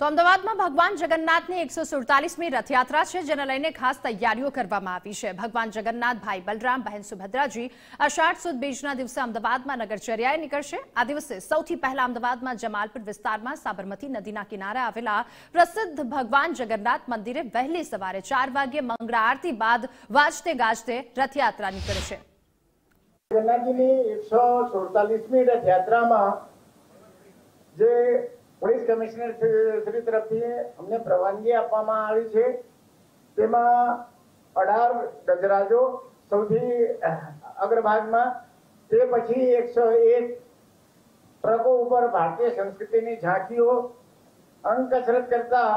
તો અમદાવાદમાં ભગવાન જગન્નાથની 147મી રથયાત્રા છે, જેને લઈને ખાસ તૈયારીઓ કરવામાં આવી છે। ભગવાન જગન્નાથ, ભાઈ બલરામ, બહેન સુભદ્રાજી અષાઢ સુદ બીજના દિવસે અમદાવાદમાં નગરચર્યાએ નીકળશે। આ દિવસે સૌથી પહેલા અમદાવાદમાં જમાલપુર વિસ્તારમાં સાબરમતી નદીના કિનારે આવેલા પ્રસિદ્ધ ભગવાન જગન્નાથ મંદિરે વહેલી સવારે 4 વાગ્યે મંગળા આરતી બાદ વાજતે ગાજતે રથયાત્રા નીકળશે। જગન્નાથજીની 147મી રથયાત્રામાં જે પોલીસ કમિશનર શ્રી તરફથી અમને પરવાનગી આપવામાં આવી છે, તેમાં 18 ગજરાજો સૌથી અગ્રભાગમાં, તે પછી 101 ટ્રકો ઉપર ભારતીય સંસ્કૃતિની ઝાંખીઓ, અંગ કસરત કરતા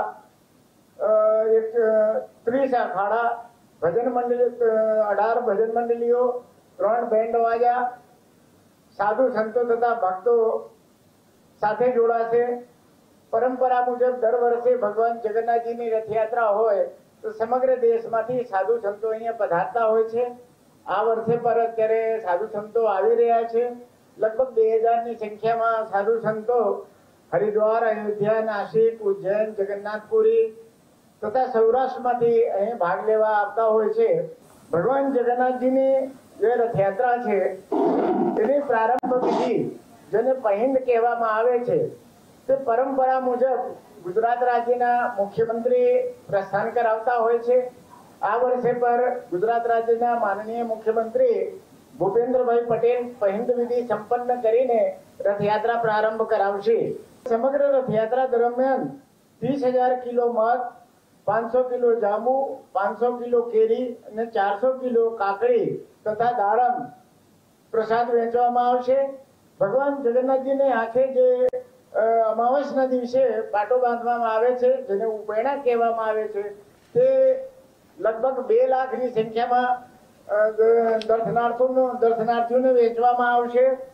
30 અખાડા, ભજન મંડળી, 18 ભજન મંડળીઓ, 3 બેન્ડ વાજા, સાધુ સંતો તથા ભક્તો સાથે જોડાશે। પરંપરા મુજબ દર વર્ષે ભગવાન જગન્નાથજીની રથયાત્રા હોય તો સમગ્ર દેશમાંથી સાધુ સંતો અહીંયા પધારતા હોય છે। આ વર્ષે પર અત્યારે સાધુ સંતો આવી રહ્યા છે। લગભગ 2000ની સંખ્યામાં સાધુ સંતો હરિદ્વાર, અયોધ્યા, નાસિક, ઉજ્જૈન, જગન્નાથપુરી તથા સૌરાષ્ટ્રમાંથી અહીં ભાગ લેવા આવતા હોય છે। ભગવાન જગન્નાથજીની જે રથયાત્રા છે તેની પ્રારંભ વિધિ, જેને પહિંદ કહેવામાં આવે છે, તે પરંપરા મુજબ ગુજરાત રાજ્યના મુખ્યમંત્રી પ્રસ્થાન કરાવતા હોય છે। આ વર્ષે પર ગુજરાત રાજ્યના માનનીય મુખ્યમંત્રી ભૂપેન્દ્રભાઈ પટેલ પહિંદ વિધિ સંપન્ન કરીને રથયાત્રા પ્રારંભ કરાવશે। સમગ્ર રથયાત્રા દરમિયાન 30,000 કિલો મધ, 500 કિલો જાંબુ, 500 કિલો કેરી અને 400 કિલો કાકડી તથા દાડમ પ્રસાદ વહેંચવામાં આવશે। ભગવાન જગન્નાથજીને આંખે જે અમાવસના દિવસે પાટો બાંધવામાં આવે છે, જેને ઉપૈણા કહેવામાં આવે છે, તે લગભગ 2 લાખની સંખ્યામાં દર્શનાર્થીઓને વેચવામાં આવશે।